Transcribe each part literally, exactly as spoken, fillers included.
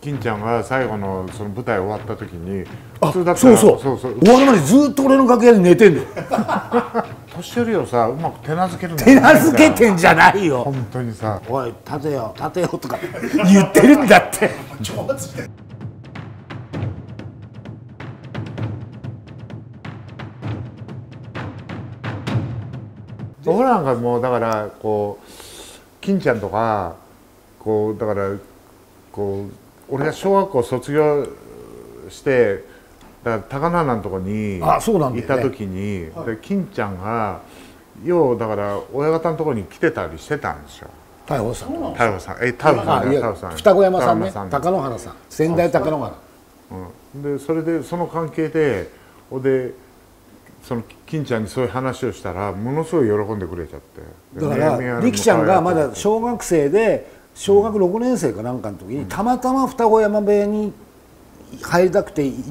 金ちゃんが最後のその舞台終わった時に普通だったらそうそうそう終わるまでずっと俺の楽屋で寝てんのよ。 年寄りをさうまく手なずけるんだよ。手なずけてんじゃないよ本当にさ。 おい立てよ立てよとか言ってるんだって。 僕なんかもうだからこう金ちゃんとかこうだからこう俺が小学校卒業してだから高菜のとこにいた時に、で金ちゃんがようだから親方のとこに来てたりしてたんですよ。 太鳳さん。 太鳳さん、え太鳳さん、太鳳さん。 二子山さんね。貴乃花さん。先代貴乃花。 うん。でそれでその関係で、おでその金ちゃんにそういう話をしたらものすごい喜んでくれちゃって。 だから力ちゃんがまだ小学生で小学ろくねん生かなんかの時にたまたま双子山部屋に入りたくて行って、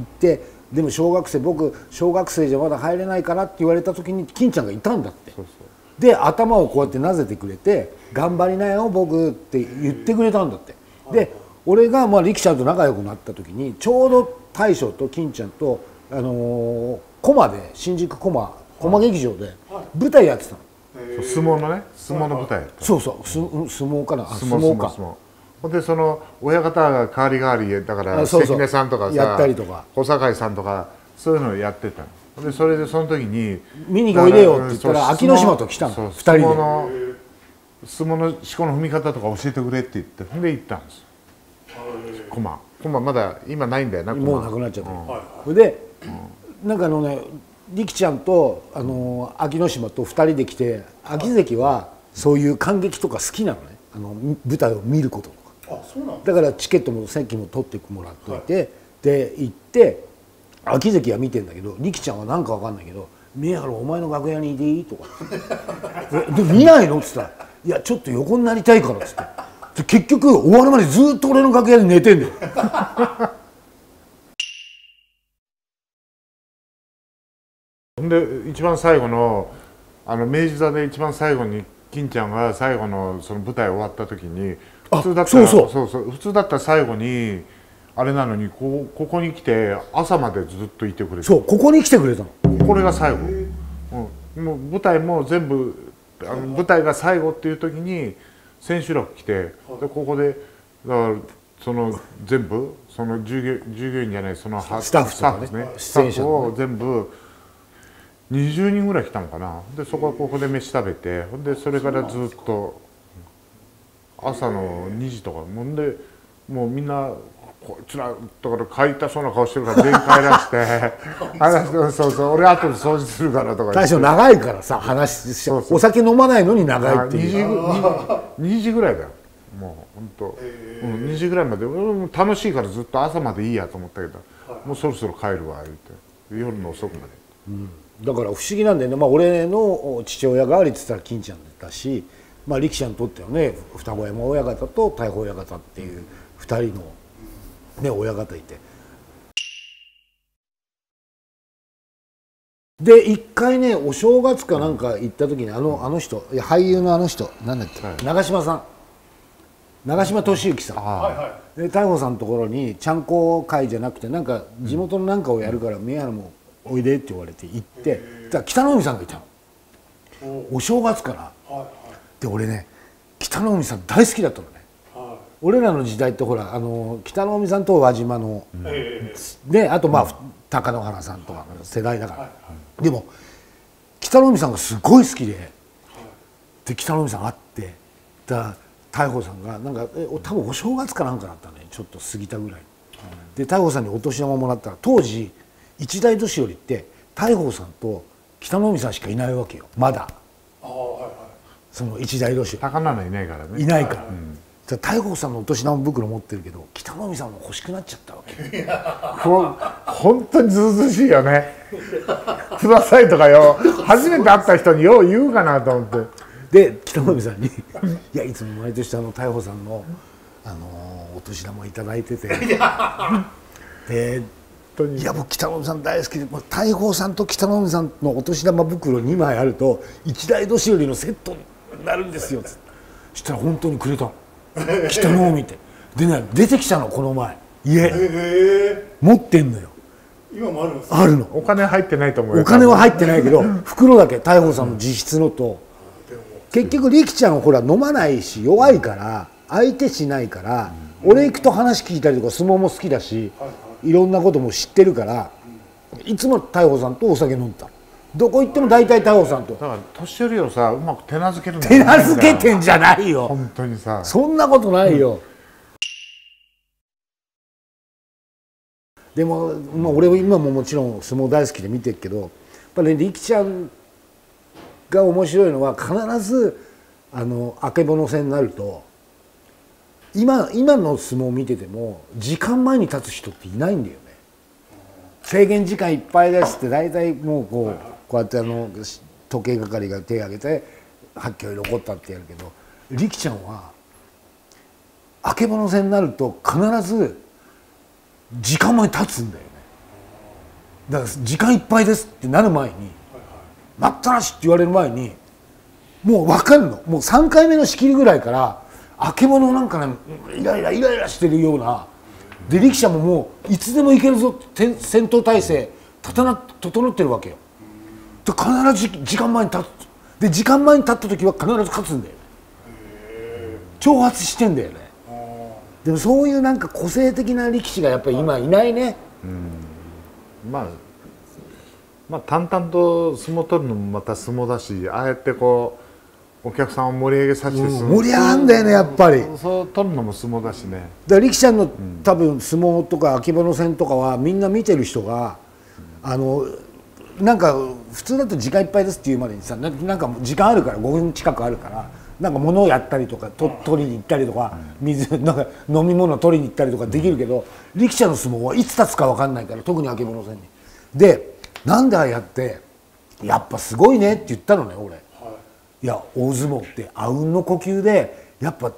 でも小学生僕小学生じゃまだ入れないからって言われた時に金ちゃんがいたんだって。そうそうで頭をこうやってなでてくれて「頑張りなよ僕」って言ってくれたんだって。で俺がまあ力ちゃんと仲良くなった時にちょうど大将と金ちゃんとあのー、駒で新宿駒駒劇場で舞台やってたの。 相撲のね相撲の舞台やった。 そうそう相撲かな相撲か。 ほんでその親方が代わり代わりだから関根さんとかさやったりとか小堺さんとかそういうのをやってたの。でそれでその時に見においでよって言ったら秋ノ島と来たのふたりで。 相撲のしこの踏み方とか教えてくれって言ってほんで行ったんですよ。駒駒まだ今ないんだよな。 もうなくなっちゃった。それでなんかあのね力ちゃんとあの秋ノ島とふたりで来て、秋関はそういう感激とか好きなのね、あの舞台を見ることとか。だからチケットも席も取ってもらっといて、はい、で行って秋関は見てんだけど力ちゃんはなんかわかんないけど「宮原お前の楽屋にいていい?」とか「で見ないの?」っつったら「いやちょっと横になりたいから」っつってで結局終わるまでずっと俺の楽屋で寝てんだよ。 で一番最後のあの明治座で一番最後に金ちゃんが最後のその舞台終わった時に普通だったらそうそうそう普通だったら最後にあれなのにこここに来て朝までずっといてくれて。 そうここに来てくれたの。 これが最後、うん、もう舞台も全部あの舞台が最後っていう時に千秋楽来てでここでだからその全部その従業従業員じゃないそのスタッフとかねスタッフを全部にじゅうにんぐらい来たのかな。でそこはここで飯食べてほんでそれからずっと朝のにじとかもんでもうみんなこいつらだから帰りたそうな顔してるから全員帰らしてそうそう俺後で掃除するからとか大将長いからさ話しちゃう。お酒飲まないのに長いっていうにじぐらいだよもうほんと、うん、にじぐらいまで楽しいからずっと朝までいいやと思ったけどもうそろそろ帰るわ言って夜の遅くまで。 うん、だから不思議なんだよね、まあ、俺の父親代わりって言ったら金ちゃんだし、まあ、力士にとってはね双子山親方と大鵬親方っていうふたりの、ね、親方いてで一回ねお正月かなんか行った時にあのあの人いや俳優のあの人なんだっけ、はい、長嶋さん長嶋俊之さんで大鵬さんのところにちゃんこ会じゃなくてなんか地元のなんかをやるから宮原もおいでって言われて行ってだから北の海さんがいたのお正月から。で俺ね北の海さん大好きだったのね。俺らの時代ってほらあの北の海さんと輪島の、うん、であとまあ、うん、貴乃花さんとかの世代だから、はい、でも北の海さんがすごい好きで、はい、で北の海さん会ってだ大鵬さんがなんかえ多分お正月かなんかだったねちょっと過ぎたぐらい、うん、で大鵬さんにお年玉もらったら当時一代年寄りって大鵬さんと北の海さんしかいないわけよまだ。あ、はいはい、その一代年寄り高菜いないからねいないから、うん、大鵬さんのお年玉袋持ってるけど北の海さんも欲しくなっちゃったわけ本当にずうずうしいよねくださいとかよ初めて会った人によう言うかなと思ってで北の海さんに「いやいつも毎年あの大鵬さんの、あのー、お年玉頂いててでいや僕北の海さん大好きで大鵬さんと北の海さんのお年玉袋にまいあると一代年寄りのセットになるんですよ」っつってそしたら本当にくれたの北の海ってでね出てきたのこの前家持ってんのよ。 今もあるんですか？ あるの。 お金入ってないと思うよ。 お金は入ってないけど袋だけ大鵬さんの自筆のと、結局力ちゃんはほら飲まないし弱いから相手しないから、俺行くと話聞いたりとか相撲も好きだし、いろんなことも知ってるから、いつも大鵬さんとお酒飲んでた。どこ行っても大体大鵬さんと。 だから年寄りをさうまく手なずけるんだ手なずけてんじゃないよ。 本当にさ。 そんなことないよ。でも、まあ、俺は今ももちろん相撲大好きで見てるけど、やっぱり力ちゃんが面白いのは必ずあのあけぼの戦になると今今の相撲を見てても時間前に立つ人っていないんだよね。制限時間いっぱいですって大体もうこうこうやってあの時計係が手を挙げてはっきり残ったってやるけど、力ちゃんはあけぼの戦になると必ず時間前に立つんだよね。だから時間いっぱいですってなる前に待ったなしって言われる前にもう分かるの。もうさんかいめの仕切りぐらいからあけぼのなんかねイライライライラしてるようなで、力士ももういつでもいけるぞって戦闘態勢立たな整ってるわけよ。で必ず時間前に立つ。で時間前に立った時は必ず勝つんだよね。挑発してんだよね。でもそういうなんか個性的な力士がやっぱり今いないね。 うん、まあまあ淡々と相撲取るのもまた相撲だし、ああやってこうお客さんを盛り上げさせて、 うん、盛り上がるんだよねやっぱり。 そうそう取るのも相撲だしね。 だから力士ちゃんの多分相撲とかあけぼの戦とかはみんな見てる人が、うん、あのなんか普通だと時間いっぱいですっていうまでにさ、なんか時間あるからごふん近くあるからなんか物をやったりとかと取りに行ったりとか水なんか飲み物取りに行ったりとかできるけど、力士ちゃんの相撲はいつ立つか分かんないから、特にあけぼの戦に。でなんでああやってやっぱすごいねって言ったのね俺。いや大相撲ってあうんの呼吸でやっぱ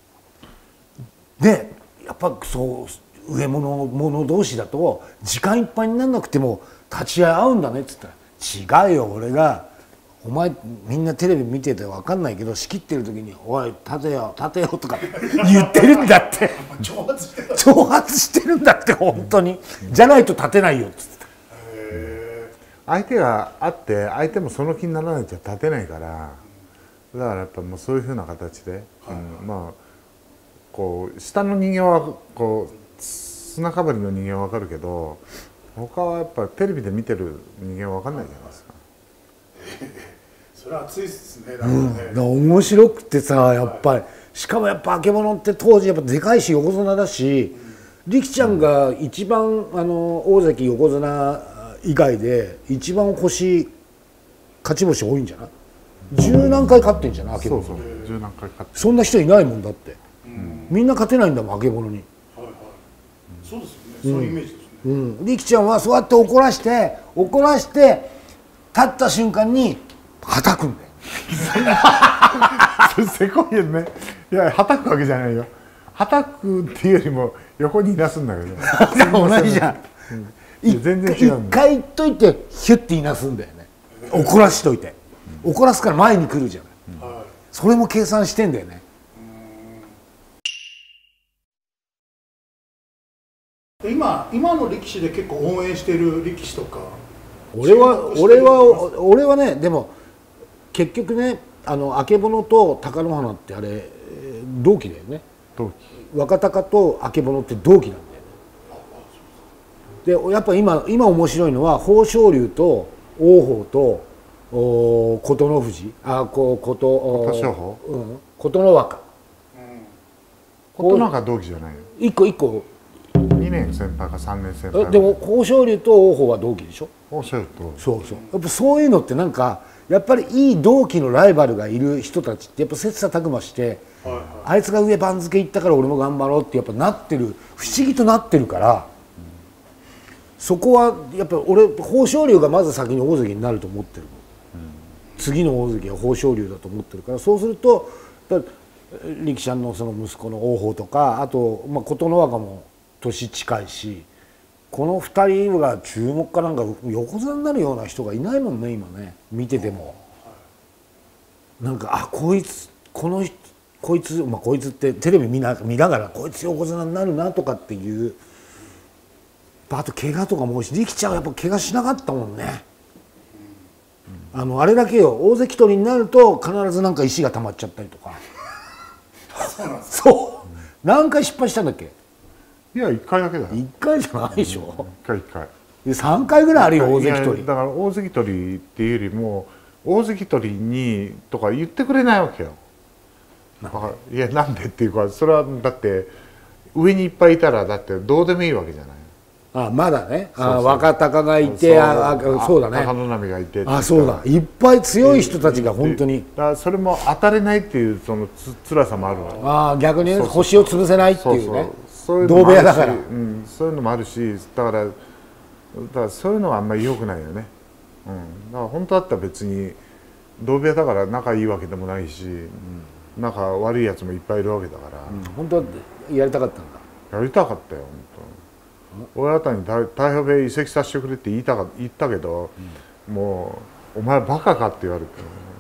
ねやっぱそう上物者同士だと時間いっぱいにならなくても立ち合い合うんだねっつったら、違うよ俺がお前みんなテレビ見てて分かんないけど仕切ってる時に「おい立てよ立てよ」とか言ってるんだって挑発して挑発してるんだって本当に。じゃないと立てないよっつって。 相手があって相手もその気にならないと立てないから。だからやっぱもうそういうふうな形で、うん、まあこう下の人間はこう砂かぶりの人間は分かるけど、他はやっぱテレビで見てる人間は分かんないじゃないですか。 それは熱いですね。だからね、 うん、面白くてさやっぱり、しかもやっぱあけぼのって当時やっぱでかいし横綱だし、力ちゃんが一番あの大関横綱以外で一番星勝ち星多いんじゃない？十何回勝ってんじゃない？あけぼの。 そうそう、十何回勝って。 そんな人いないもんだって、うん、みんな勝てないんだもんあけぼのに。 はいはい、そうですよね、そういうイメージですね。 うん、力ちゃんはそうやって怒らして怒らして立った瞬間にはたくんだよ。 せこいよね。いやはたくわけじゃないよ。はたくっていうよりも横にいなすんだけど。 同じじゃん。 うん、全然違うんだ。 一回言っといてヒュッていなすんだよね。怒らしといて。怒らすから前に来るじゃない、うん、それも計算してんだよね。 今今の力士で結構応援している力士とか。 俺は俺は俺はね、でも結局ねあのあけぼのと貴乃花ってあれ同期だよね。 同期。 若隆とあけぼのって同期なんだよね。でやっぱ今今面白いのは豊昇龍と王鵬とお琴ノ富士、あこ琴琴勝峰、 うん、琴ノ若、 琴ノ若同期じゃないよ。 一個一個にねん先輩かさんねん先輩。 でも豊昇龍と王鵬は同期でしょ。 豊昇龍とそうそう、やっぱそういうのってなんかやっぱりいい同期のライバルがいる人たちってやっぱ切磋琢磨して、はいはい、あいつが上番付いったから俺も頑張ろうってやっぱなってる、不思議となってるから、うん、そこはやっぱ俺豊昇龍がまず先に大関になると思ってる。次の大関は豊昇龍だと思ってるから、そうすると力士のその息子の王鵬とか、あと、まあ、琴ノ若も年近いし、このふたりが注目かなんか横綱になるような人がいないもんね今ね見てても。なんかあこいつこのこいつ、まあ、こいつってテレビ見な見ながらこいつ横綱になるなとかっていうぱあと怪我とかも多いし、力ちゃんはやっぱ怪我しなかったもんね。あのあれだけよ、大関取りになると必ずなんか石が溜まっちゃったりとか。そう、何回失敗したんだっけ？ いやいっかいだけだよ。 いっかいじゃないでしょ。 いっかいいっかい。 でさんかいぐらいあるよ大関取り。 だから大関取りっていうよりも大関取りにとか言ってくれないわけよ。だからいやなんでっていうか、それはだって上にいっぱいいたらだってどうでもいいわけじゃない。 あまだね、 そうそうあ若隆がいて、ああそうだね、 高野波がいて、 あそうだ、いっぱい強い人たちが本当に、 だからそれも当たれないっていうそのつ辛さもあるわけ。 ああ逆にね、星を潰せないっていうね、 そういう同部屋だから、 うん、そういうのもあるし、だからだからそういうのはあんまり良くないよね。うん、だから本当だったら別に同部屋だから仲いいわけでもないし、うん、仲悪いやつもいっぱいいるわけだから、 うん、本当はやりたかったんだ。 やりたかったよ本当。親方に太平部屋移籍させてくれって言いたか言ったけど、うん、もうお前バカかって言われて。